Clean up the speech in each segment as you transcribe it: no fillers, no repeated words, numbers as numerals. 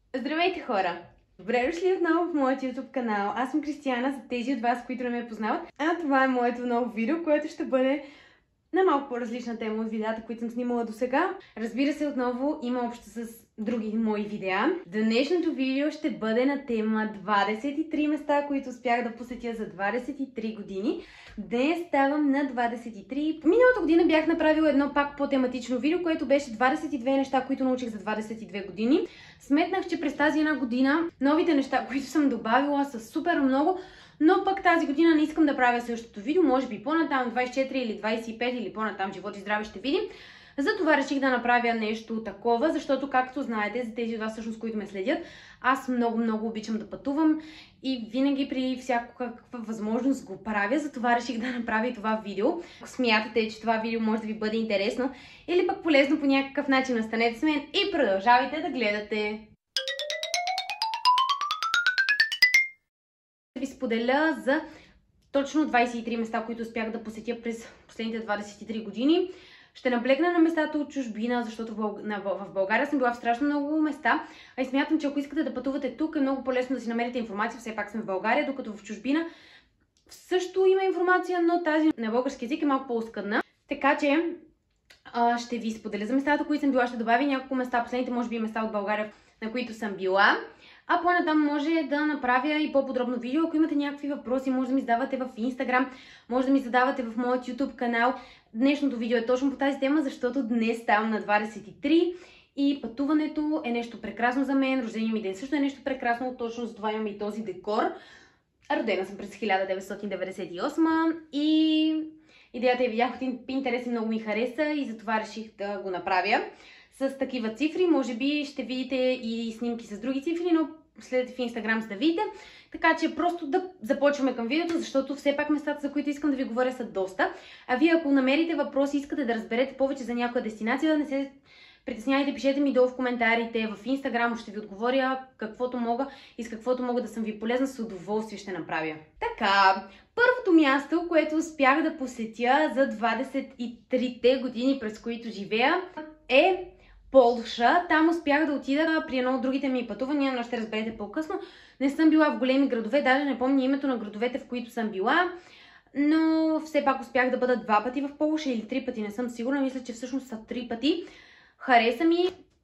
Здравейте, хора! Добре дошли отново в моят YouTube канал. Аз съм Кристияна, за тези от вас, които не ме познават. А това е моето ново видео, което ще бъде на малко по-различна тема от видеята, които съм снимала до сега. Разбира се, отново има общо с други мои видеа. Днешното видео ще бъде на тема 23 места, които успях да посетя за 23 години. Днес ставам на 23. Миналата година бях направила едно пак по-тематично видео, което беше 22 неща, които научих за 22 години. Сметнах, че през тази една година новите неща, които съм добавила, са супер много, но пък тази година не искам да правя същото видео, може би по-натам 24 или 25 или по-натам, живот и здраве, ще видим. Затова реших да направя нещо такова, защото, както знаете, за тези от вас всъщност, които ме следят, аз много обичам да пътувам и винаги при всякаква възможност го правя, затова реших да направя и това видео. Ако смятате, че това видео може да ви бъде интересно или пък полезно по някакъв начин, останете с мен и продължавайте да гледате. Да ви споделя за точно 23 места, които успях да посетя през последните 23 години. Ще наблегна на местата от чужбина, защото в България съм била в страшно много места. А и смятам, че ако искате да пътувате тук, е много по-лесно да си намерите информация. Все пак сме в България, докато в чужбина също има информация, но тази на български език е малко по-оскъдна. Така че ще ви споделя за местата, които съм била. Ще добавя няколко места, последните може би места от България, на които съм била. А по-натам може да направя и по-подробно видео. Ако имате някакви въпроси, може да ми задавате в Instagram, може да ми задавате в моят YouTube канал. Днешното видео е точно по тази тема, защото днес ставам на 23 и пътуването е нещо прекрасно за мен. Рождения ми ден също е нещо прекрасно, точно за това имаме и този декор. Родена съм през 1998 и идеята я видях в Pinterest и много ми хареса и затова реших да го направя с такива цифри. Може би ще видите и снимки с други цифри, но следете в Instagram, за да видите. Така че просто да започваме към видеото, защото все пак местата, за които искам да ви говоря, са доста. А вие, ако намерите въпроси, искате да разберете повече за някоя дестинация, не се притесняйте, пишете ми долу в коментарите, в Instagram ще ви отговоря каквото мога и с каквото мога да съм ви полезна, с удоволствие ще направя. Така, първото място, което успях да посетя за 23-те години, през които живея, е Полша. Там успях да отида при едно от другите ми пътувания, но ще разберете по-късно. Не съм била в големи градове, даже не помня името на градовете, в които съм била, но все пак успях да бъда 2 пъти в Полша или 3 пъти, не съм сигурна, мисля, че всъщност са 3 пъти. Хареса ми.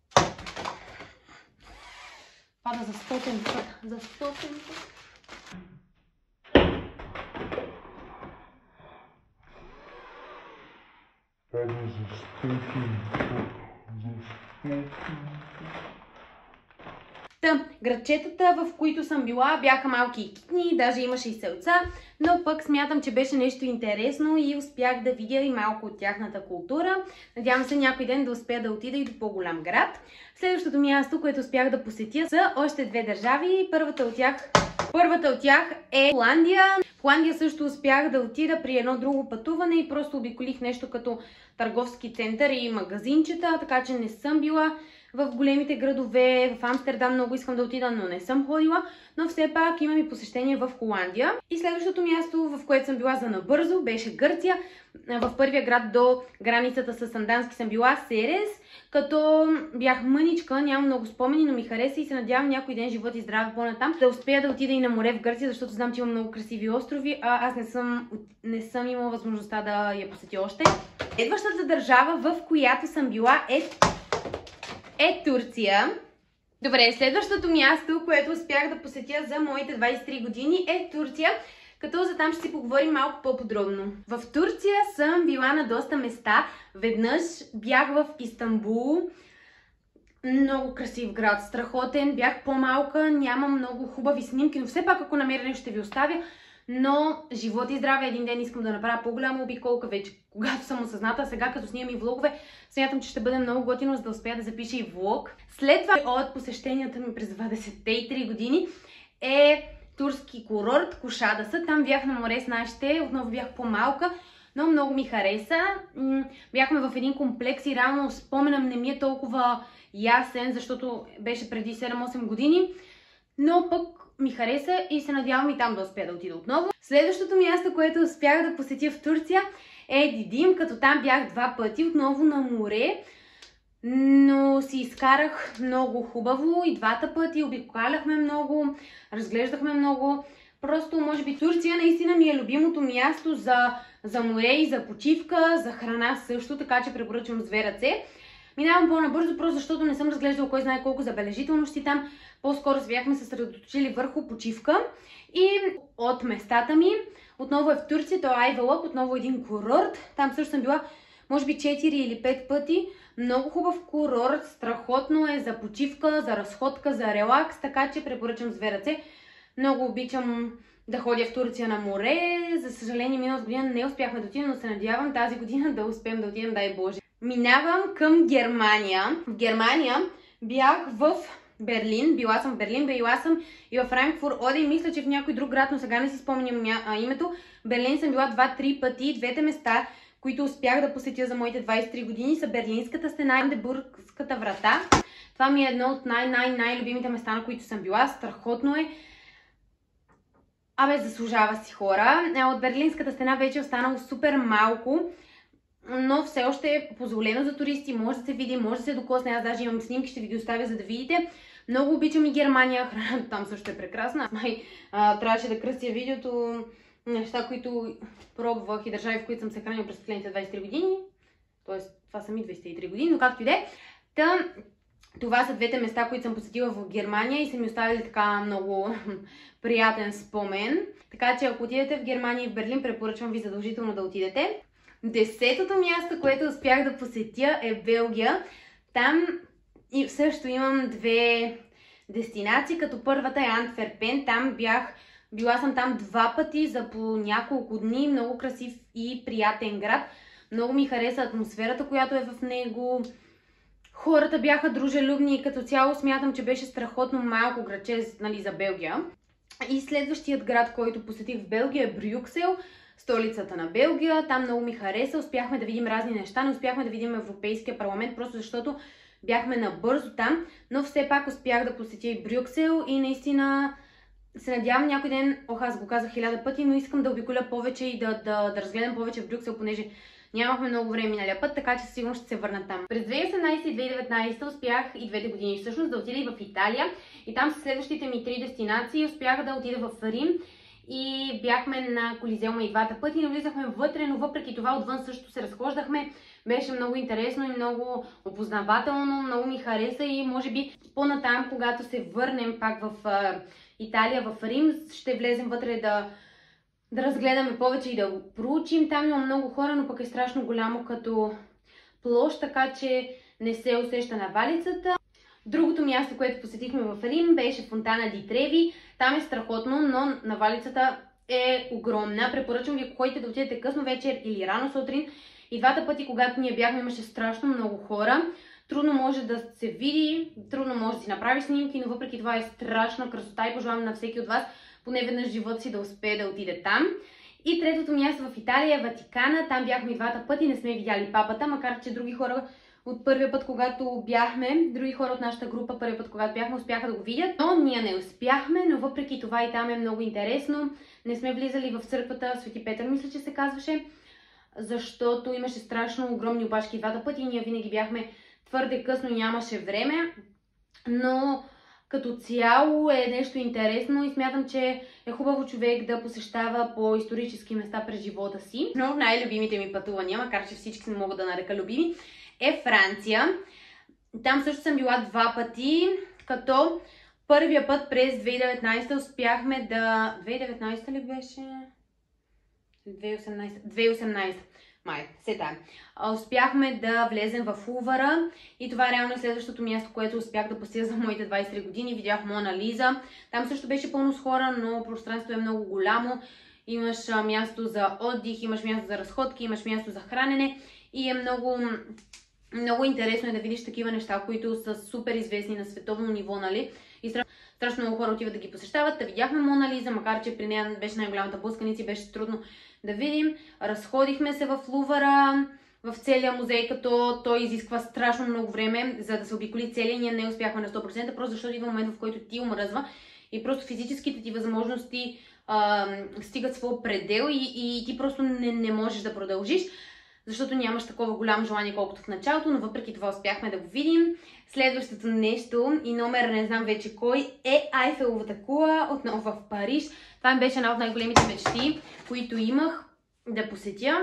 Пада за 100 път. За 100 път. Пада за 100 път. Градчетата, в които съм била, бяха малки и китни, даже имаше и селца, но пък смятам, че беше нещо интересно и успях да видя и малко от тяхната култура. Надявам се някой ден да успея да отида и до по-голям град. Следващото място, което успях да посетя, са още 2 държави. Първата от тях е Холандия. В Холандия също успях да отида при едно друго пътуване и просто обиколих нещо като търговски център и магазинчета, така че не съм била в големите градове. В Амстердам много искам да отида, но не съм ходила, но все пак имам и посещение в Холандия. И следващото място, в което съм била за набързо, беше Гърция. В първия град до границата с Сандански съм била Серес, като бях мъничка, нямам много спомени, но ми хареса и се надявам някой ден, живот и здраве по-натам, да успея да отида и на море в Гърция, защото знам, че има много красиви острови, а аз не съм имала възможността да я посетя още. Следващата държава, в която съм била, е Турция. Добре, следващото място, което успях да посетя за моите 23 години е Турция, като за там ще си поговорим малко по-подробно. В Турция съм била на доста места. Веднъж бях в Истанбул. Много красив град, страхотен. Бях по-малка, нямам много хубави снимки, но все пак ако намеря нещо ще ви оставя. Но живот и здраве, един ден искам да направя по-голяма обиколка вече, когато съм осъзната. Сега като снимам и влогове, смятам, че ще бъде много готино, за да успея да запиша и влог. След това от посещенията ми през 23 години е турски курорт Кушадаса. Там бях на море с нашите, отново бях по-малка, но много ми хареса. Бяхме в един комплекс и реално споменам не ми е толкова ясен, защото беше преди 7-8 години, но пък ми хареса и се надявам и там да успя да отида отново. Следващото място, което успях да посетя в Турция е Дидим, като там бях 2 пъти, отново на море. но си изкарах много хубаво и двата пъти, обикаляхме много, разглеждахме много. Просто, може би, Турция наистина ми е любимото място за море и за почивка, за храна също, така че препоръчвам с две ръце. Минавам по-набързо, просто защото не съм разглеждала кой знае колко забележителности там. По-скоро се бяхме съсредоточили върху почивка. И от местата ми, отново е в Турция, то е Айвалък, отново един курорт. Там също съм била, може би 4 или 5 пъти. Много хубав курорт, страхотно е за почивка, за разходка, за релакс, така че препоръчвам с две ръце. Много обичам да ходя в Турция на море. За съжаление, миналата година не успяхме да отидем, но се надявам тази година да успеем да отидем, дай Боже. Минавам към Германия. В Германия бях в Берлин. Била съм в Берлин, била съм и в Франкфурт Оден. Мисля, че в някой друг град, но сега не си спомням името. В Берлин съм била 2-3 пъти. Двете места, които успях да посетя за моите 23 години, са Берлинската стена и Бранденбургската врата. Това ми е едно от най-любимите места, на които съм била. Страхотно е. Заслужава си, хора. От Берлинската стена вече е останало супер малко, но все още е позволено за туристи. Може да се види, може да се докосне. Аз даже имам снимки, ще ви ги оставя, за да видите. Много обичам и Германия. Храната там също е прекрасна. Трябваше да кръстя видеото неща, които пробвах и държави, в които съм се хранила през последните 23 години. Тоест, това са ми 23 години, но както и де. Това са двете места, които съм посетила в Германия и са ми оставили така много приятен спомен. Така че ако отидете в Германия и в Берлин, препоръчвам ви задължително да отидете. 10-то място, което успях да посетя, е Белгия. Там също имам две дестинации, като първата е Антверпен. Била съм там 2 пъти за по няколко дни. Много красив и приятен град. Много ми хареса атмосферата, която е в него. Хората бяха дружелюбни и като цяло смятам, че беше страхотно малко градче, за Белгия. И следващият град, който посетих в Белгия, е Брюксел, столицата на Белгия. Там много ми хареса. Успяхме да видим разни неща. Не успяхме да видим Европейския парламент, просто защото бяхме набързо там. Но все пак успях да посетя и Брюксел и наистина се надявам някой ден, аз го казах 1000 пъти, но искам да обиколя повече и да разгледам повече в Брюксел, понеже нямахме много време миналия път, така че сигурно ще се върна там. През 2018 и 2019 успях и 2 години всъщност да отида и в Италия. И там с следващите ми 3 дестинации успях да отида в Рим и бяхме на Колизеума и 2 пъти. Не влизахме вътре, но въпреки това отвън също се разхождахме. Беше много интересно и много опознавателно, много ми хареса и може би по-натам, когато се върнем пак в Италия, в Рим, ще влезем вътре да разгледаме повече и да го проучим. Там има много хора, но пък е страшно голямо като площ, така че не се усеща навалицата. Другото място, което посетихме в Рим, беше Фонтана ди Треви. Там е страхотно, но навалицата е огромна. Препоръчвам ви, ако ходите да отидете късно вечер или рано сутрин. И 2 пъти, когато ние бяхме, имаше страшно много хора. Трудно може да се види, трудно може да си направи снимки, но въпреки това е страшна красота и пожелавам на всеки от вас поне веднъж в живота си да успее да отиде там. И третото място в Италия е Ватикана. Там бяхме и 2 пъти, не сме видяли папата, макар че други хора от първия път, когато бяхме, други хора от нашата група първия път, когато бяхме, успяха да го видят. Но ние не успяхме, но въпреки това и там е много интересно. Не сме влизали в църквата Свети Петър, мисля, че се казваше, защото имаше страшно огромни опашки 2 пъти и ние винаги бяхме твърде късно, нямаше време. Но като цяло е нещо интересно и смятам, че е хубаво човек да посещава по исторически места през живота си. Но най-любимите ми пътувания, макар че всички не могат да нарека любими, е Франция. Там също съм била 2 пъти, като първия път през 2019 успяхме да... 2019 ли беше? 2018. Май, се тая. Успяхме да влезем в Лувъра и това е реално следващото място, което успях да посетя за моите 23 години. Видях Мона Лиза. Там също беше пълно с хора, но пространството е много голямо. Имаш място за отдих, имаш място за разходки, имаш място за хранене и е много интересно да видиш такива неща, които са супер известни на световно ниво, нали? И страшно много хора отиват да ги посещават. Видяхме Мона Лиза, макар че при нея беше най-голямата блъсканица и беше трудно да видим. Разходихме се в Лувъра, в целия музей, като той изисква страшно много време, за да се обиколи целия. Ние не успяхме на 100%, просто защото идва момент, в който ти умръзва и просто физическите ти възможности стигат своя предел и ти просто не можеш да продължиш. защото нямаш такова голямо желание, колкото в началото, но въпреки това успяхме да го видим. Следващото нещо и номер не знам вече кой е Айфеловата кула, отново в Париж. Това ми беше една от най-големите мечти, които имах да посетя.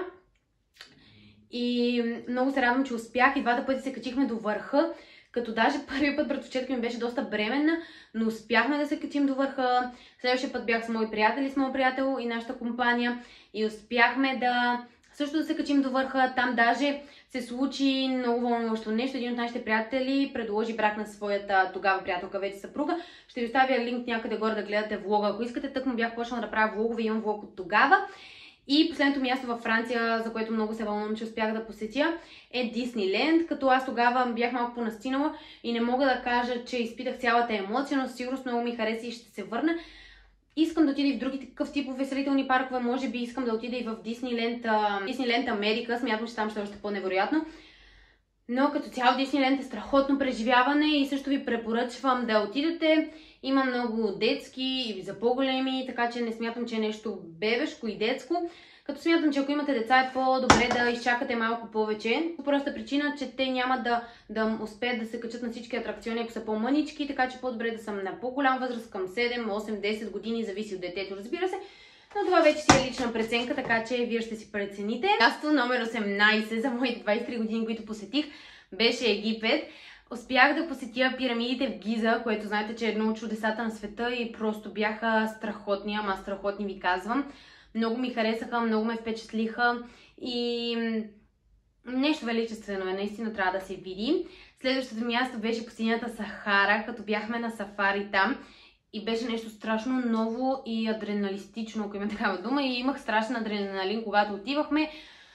И много се радвам, че успях. И двата пъти се качихме до върха, като даже първият път братовчетка ми беше доста бременна, но успяхме да се качим до върха. Следващия път бях с мои приятели, с моят приятел и нашата компания и успяхме да също да се качим до върха. Там даже се случи много вълнуващо нещо. Един от нашите приятели предложи брак на своята тогава приятелка, вече съпруга. Ще ви оставя линк някъде горе да гледате влога, ако искате. Тък му бях почнала да правя влогове, имам влог от тогава. И последното място във Франция, за което много се вълнувам, че успях да посетя, е Дисниленд, като аз тогава бях малко понастинала и не мога да кажа, че изпитах цялата емоция, но със сигурност много ми хареса и ще се върна. Искам да отида и в други такъв тип увеселителни паркове, може би искам да отида и в Дисниленд Америка, смятам, че там ще е още по-невероятно. Но като цяло Дисниленд е страхотно преживяване и също ви препоръчвам да отидете. Има много детски и за по-големи, така че не смятам, че е нещо бебешко и детско. Като смятам, че ако имате деца е по-добре да изчакате малко повече. По проста причина, че те няма да успеят да се качат на всички атракциони, ако са по-мънички, така че по-добре да съм на по-голям възраст, към 7, 8, 10 години, зависи от детето, разбира се. Но това вече си е лична преценка, така че вие ще си прецените. Място номер 18 за моите 23 години, които посетих, беше Египет. Успях да посетя пирамидите в Гиза, което знаете, че е едно от чудесата на света и просто бяха страхотни, ама страхотни ви казвам. Много ми харесаха, много ме впечатлиха и нещо величествено е, наистина трябва да се види. Следващото място беше пустинята Сахара, като бяхме на сафари там и беше нещо страшно ново и адреналистично, ако има такава дума, и имах страшен адреналин, когато отивахме.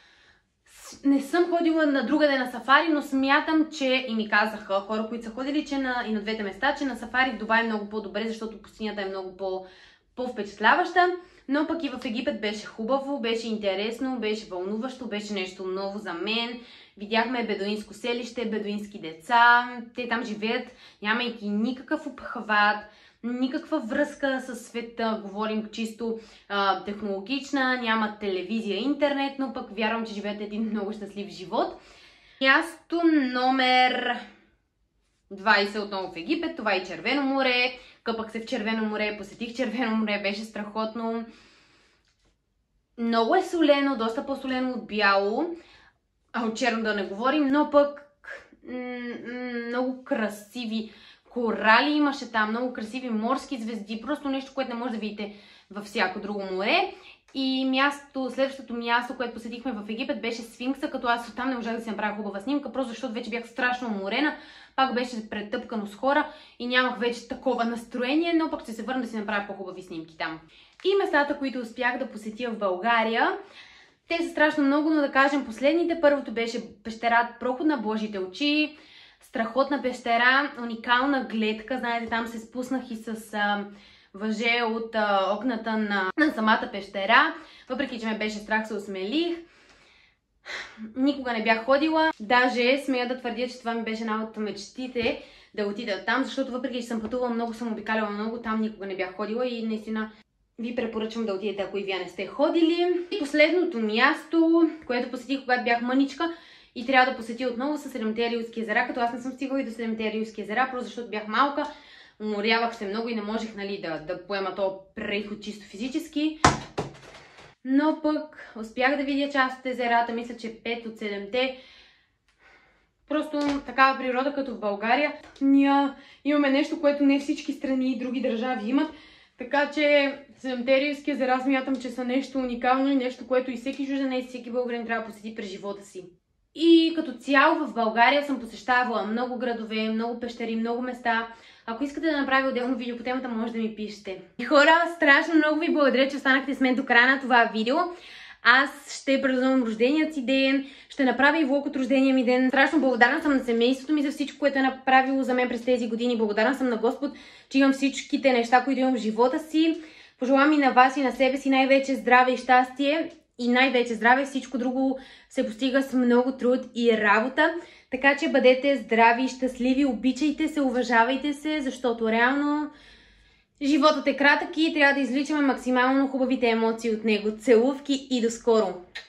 Не съм ходила на другаде на сафари, но смятам, че и ми казаха хора, които са ходили, че и на двете места, че на сафари в Дубай е много по-добре, защото пустинята е много по-впечатляваща. Но пък и в Египет беше хубаво, беше интересно, беше вълнуващо, беше нещо ново за мен. Видяхме бедуинско селище, бедуински деца, те там живеят, нямайки никакъв обхват, никаква връзка с света, говорим чисто технологична, няма телевизия, интернет, но пък вярвам, че живеят един много щастлив живот. Място номер 20 отново в Египет, това е Червено море. Къпах се в Червено море, посетих Червено море, беше страхотно. Много е солено, доста по-солено от бяло, а от черно да не говорим, но пък много красиви корали имаше там, много красиви морски звезди, просто нещо, което не може да видите във всяко друго море. И следващото място, което посетихме в Египет, беше Сфинкса, като аз оттам не можах да си направя хубава снимка, просто защото вече бях страшно уморена, пак беше претъпкано с хора и нямах вече такова настроение, но пък ще се върна да си направя по-хубави снимки там. И местата, които успях да посетя в България, те са страшно много, но да кажем последните. Първото беше пещера Проход на Божите очи, страхотна пещера, уникална гледка, знаете, там се спуснах и с въже от окната на самата пещера. Въпреки че ме беше страх, се осмелих. Никога не бях ходила. Даже смея да твърдя, че това ми беше една от мечтите да отида там, защото въпреки че съм пътувала много, съм обикаляла много, там никога не бях ходила и наистина ви препоръчвам да отидете, ако и вие не сте ходили. И последното място, което посетих, когато бях мъничка и трябва да посетя отново, са Седемте Рилски езера, като аз не съм стигала и до Седемте Рилски езера, просто защото бях малка. Уморявах се много и не можех, нали, да поема този преход чисто физически. Но пък успях да видя част от езерата, мисля, че 5 от 7-те. Просто такава природа като в България. Ние имаме нещо, което не всички страни и други държави имат. Така че Седемте Рилски езера смятам, че са нещо уникално и нещо, което и всеки чужденец, и всеки българин трябва да посети през живота си. И като цяло в България съм посещавала много градове, много пещери, много места. Ако искате да направя отделно видео по темата, може да ми пишете. И хора, страшно много ви благодаря, че останахте с мен до края на това видео. Аз ще празнувам рожденият си ден, ще направя и влог от рождения ми ден. Страшно благодарна съм на семейството ми за всичко, което е направило за мен през тези години. Благодарна съм на Господ, че имам всичките неща, които имам в живота си. Пожелавам и на вас и на себе си най-вече здраве и щастие. И най-вече здраве, всичко друго се постига с много труд и работа. Така че бъдете здрави и щастливи, обичайте се, уважавайте се, защото реално животът е кратък и трябва да извличаме максимално хубавите емоции от него. Целувки и до скоро!